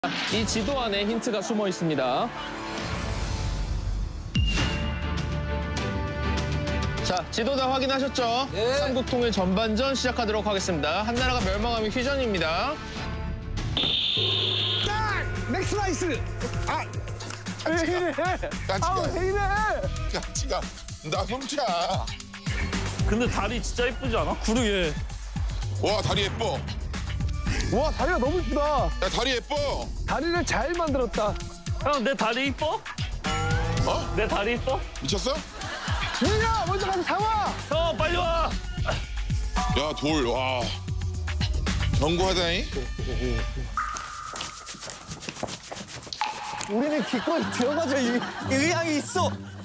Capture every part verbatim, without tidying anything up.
이 지도 안에 힌트가 숨어 있습니다. 자, 지도 다 확인하셨죠? 네. 삼국통일 전반전 시작하도록 하겠습니다. 한나라가 멸망하면 휴전입니다. 넥스 나이스! 아! 왜 이래? 아, 왜 이래? 같이가 나 멈춰. 근데 다리 진짜 예쁘지 않아? 그러게. 와 다리 예뻐. 와, 다리가 너무 이쁘다. 야 다리 예뻐. 다리를 잘 만들었다. 형, 내 다리 이뻐? 어? 내 다리 이뻐? 미쳤어? 민야, 먼저 가서 잡아! 형, 빨리 와! 야 돌 와. 견고하다니. 우리는 기꺼이 들어가자. 이, 의향이 있어.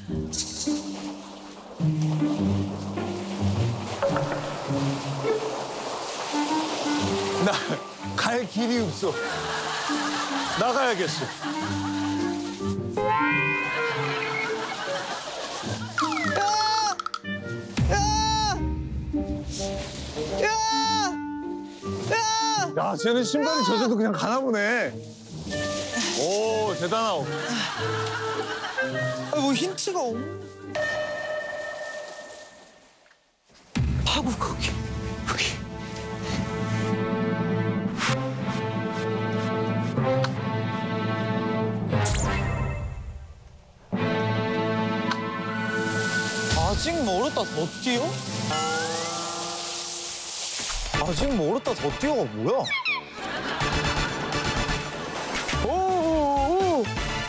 나 갈 길이 없어. 나가야겠어. 야, 쟤는 신발이 젖어도 그냥 가나 보네. 오, 대단하고. 아, 뭐 힌트가 없... 파고 거기, 거기. 아직 멀었다 더 뛰어? 아직 멀었다 더 뛰어가 뭐야? 오, 오,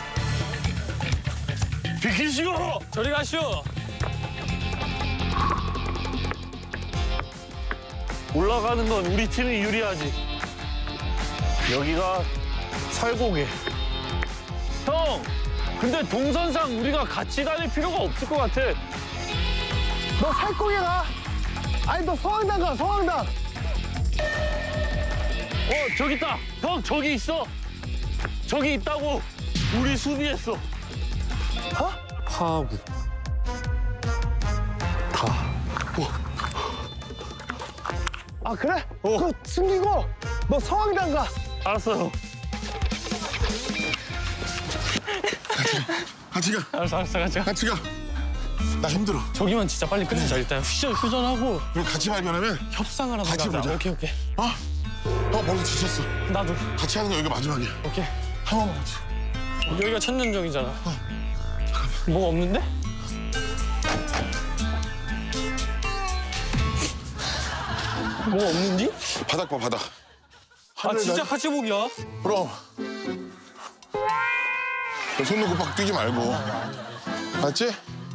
비키시오! 저리 가시오! 올라가는 건 우리 팀이 유리하지. 여기가 살고개. 형! 근데 동선상 우리가 같이 다닐 필요가 없을 것 같아. 너 살코기 가. 아니, 너 성황당 가, 성황당. 어, 저기 있다! 형, 저기 있어! 저기 있다고! 우리 수비했어. 어? 파구. 다. 아, 그래? 어. 그거 숨기고 너 성황당 가. 알았어요. 같이 가. 알았어, 알았어, 같이 가. 같이 가. 나 힘들어. 저기만 진짜 빨리 끝내자. 일단 휴전, 휴전하고 우리 같이 발견하면 협상을 하자. 같이 보자. 오케이, 오케이. 어? 형 벌써 지쳤어. 나도. 같이 하는 거 여기가 마지막이야. 오케이. 한 번만 같이. 여기가 천년정이잖아. 뭐가 없는데? 뭐가 없는지? 바닥 봐 바닥. 아, 진짜 같이 보기야? 그럼. 손 놓고 막 뛰지 말고. 맞지?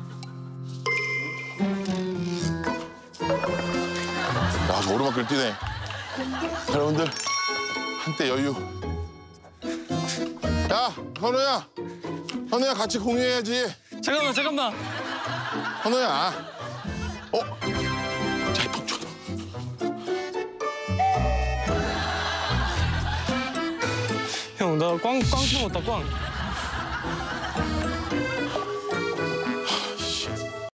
야, 저 오르막길 뛰네. 여러분들, 한때 여유. 야, 현우야. 현우야, 같이 공유해야지. 잠깐만, 잠깐만. 현우야. 어? 자, 턱 쳐. 형, 나 꽝, 꽝 쳐먹었다, 꽝.